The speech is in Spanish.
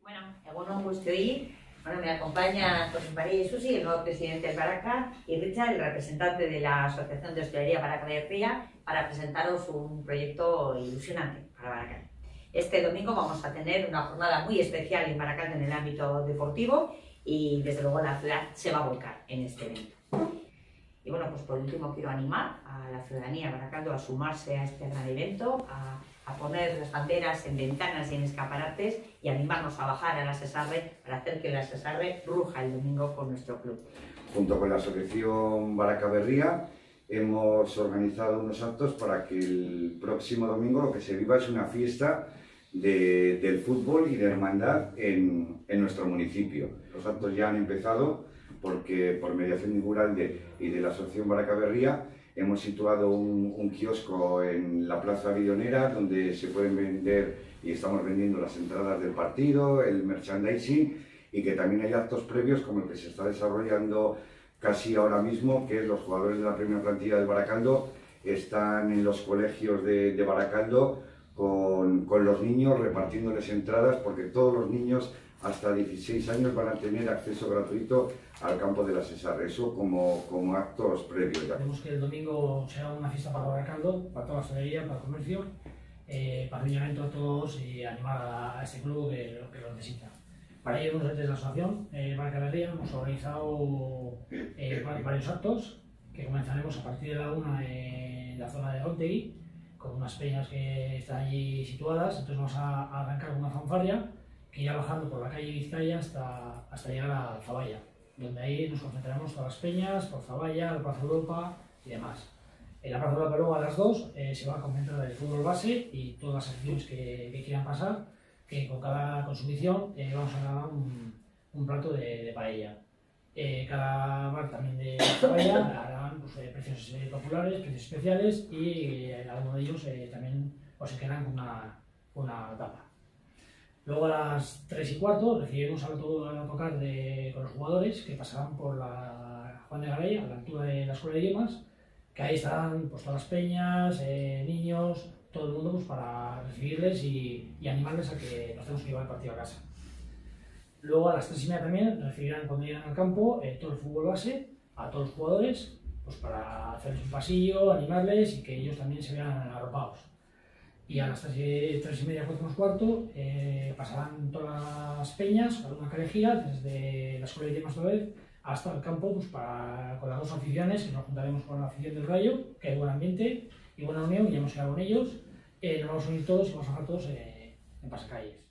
Bueno, egunon guztioi. Me acompaña José María Isusi, el nuevo presidente del Baracal, y Richard, el representante de la Asociación de Hostelería Baracal de Ría, para presentaros un proyecto ilusionante para Baracal. Este domingo vamos a tener una jornada muy especial en Baracal en el ámbito deportivo y desde luego la ciudad se va a volcar en este evento. Y bueno, pues por último quiero animar a la ciudadanía de Baracaldo a sumarse a este gran evento, a poner las banderas en ventanas y en escaparates y animarnos a bajar a la Sesarre para hacer que la Sesarre ruja el domingo con nuestro club. Junto con la Asociación Baracal de Ría hemos organizado unos actos para que el próximo domingo lo que se viva es una fiesta del fútbol y de hermandad en nuestro municipio. Los actos ya han empezado porque por mediación de Guralde y de la Asociación Baracal de Ría hemos situado un kiosco en la Plaza Bidonera donde se pueden vender y estamos vendiendo las entradas del partido, el merchandising, y que también hay actos previos como el que se está desarrollando casi ahora mismo, que es los jugadores de la primera plantilla del Baracaldo están en los colegios de Baracaldo con los niños repartiéndoles entradas, porque todos los niños hasta 16 años van a tener acceso gratuito al campo de la Sesarre, eso como actos previos. Queremos que el domingo sea una fiesta para Baracaldo, para toda la hostelería, para el comercio, para el llamamiento a todos y animar a este club que lo necesita. Para ello, desde la asociación Baracal de Ría hemos organizado varios actos que comenzaremos a partir de la 1 en la zona de Rontegui, con unas peñas que están allí situadas. Entonces vamos a arrancar con una fanfarria que irá bajando por la calle Vizcaya hasta llegar a Zaballa, donde ahí nos concentraremos todas las peñas, por Zaballa, la Plaza Europa y demás. En la Plaza Europa luego a las 2 se va a concentrar el fútbol base y todas las acciones que quieran pasar, que con cada consumición vamos a ganar un plato de paella. Cada bar también de Zaballa harán precios populares, precios especiales y algunos de ellos también se quedan con una tapa. Luego a las 3:15 recibiremos al autocar con los jugadores que pasarán por la Juan de Garay, a la altura de la Escuela de Idiomas, que ahí estarán pues, todas las peñas, niños, todo el mundo pues, para recibirles y animarles a que nos tenemos que llevar el partido a casa. Luego a las 3:30 también recibirán cuando lleguen al campo todo el fútbol base, a todos los jugadores, pues para hacerles un pasillo, animarles y que ellos también se vean arropados. Y a las 3:30, 4:15, pasarán todas las peñas, alguna calejía, desde la Escuela de Idiomas otra vez hasta el campo, pues con las dos aficiones, que nos juntaremos con la afición del Rayo, que hay buen ambiente y buena unión, y ya hemos quedado con ellos. Nos vamos a unir todos y vamos a bajar todos en pasacalles.